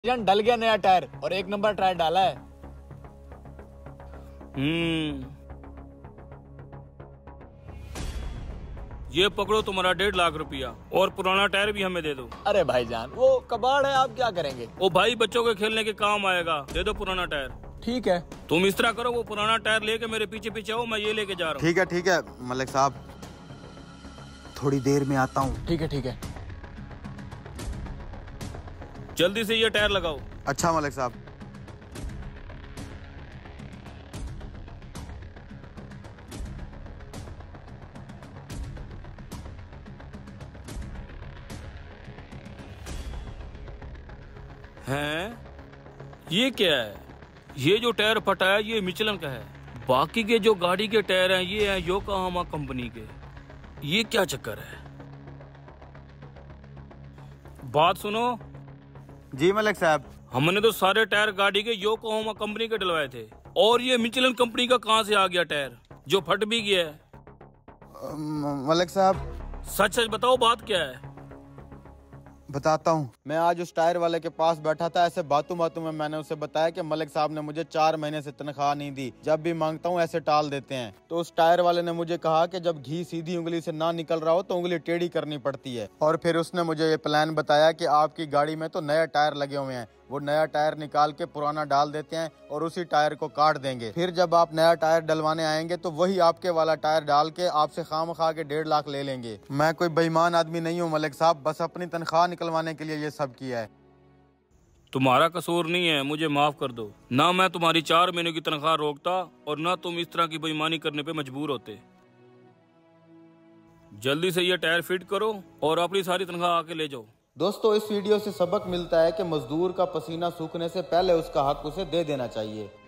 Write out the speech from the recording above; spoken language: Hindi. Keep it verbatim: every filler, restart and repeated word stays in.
भाईजान डल गया नया टायर और एक नंबर टायर डाला है। हम्म ये पकड़ो तुम्हारा डेढ़ लाख रुपया और पुराना टायर भी हमें दे दो। अरे भाईजान वो कबाड़ है, आप क्या करेंगे? ओ भाई बच्चों के खेलने के काम आएगा, दे दो पुराना टायर। ठीक है, तुम इस तरह करो, वो पुराना टायर लेके मेरे पीछे पीछे आओ, मैं ये लेके जा रहा हूँ। ठीक है ठीक है मलिक साहब, थोड़ी देर में आता हूँ। ठीक है ठीक है। जल्दी से ये टायर लगाओ। अच्छा मलिक साहब। हैं? ये क्या है? ये जो टायर फटा है ये मिचलन का है, बाकी के जो गाड़ी के टायर हैं ये हैं योकोहामा कंपनी के। ये क्या चक्कर है? बात सुनो, जी मलिक साहब। हमने तो सारे टायर गाड़ी के योकोहामा कंपनी के डलवाए थे, और ये मिचलन कंपनी का कहां से आ गया टायर जो फट भी गया है? मलिक साहब सच सच बताओ, बात क्या है? बताता हूँ। मैं आज उस टायर वाले के पास बैठा था, ऐसे बातों बातों में मैंने उसे बताया कि मलिक साहब ने मुझे चार महीने से तनख्वाह नहीं दी, जब भी मांगता हूँ ऐसे टाल देते हैं। तो उस टायर वाले ने मुझे कहा कि जब घी सीधी उंगली से ना निकल रहा हो तो उंगली टेढ़ी करनी पड़ती है। और फिर उसने मुझे ये प्लान बताया कि आपकी गाड़ी में तो नया टायर लगे हुए हैं, वो नया टायर निकाल के पुराना डाल देते हैं और उसी टायर को काट देंगे। फिर जब आप नया टायर डलवाने आएंगे तो वही आपके वाला टायर डाल के आपसे खाम खा के डेढ़ लाख ले लेंगे। मैं कोई बेईमान आदमी नहीं हूँ मलिक साहब, बस अपनी तनख्वाह निकलवाने के लिए ये सब किया है। तुम्हारा कसूर नहीं है, मुझे माफ कर दो। ना मैं तुम्हारी चार महीने की तनख्वाह रोकता और ना तुम इस तरह की बेईमानी करने पे मजबूर होते। जल्दी से ये टायर फिट करो और अपनी सारी तनख्वाह आके ले जाओ। दोस्तों इस वीडियो से सबक मिलता है कि मजदूर का पसीना सूखने से पहले उसका हक उसे दे देना चाहिए।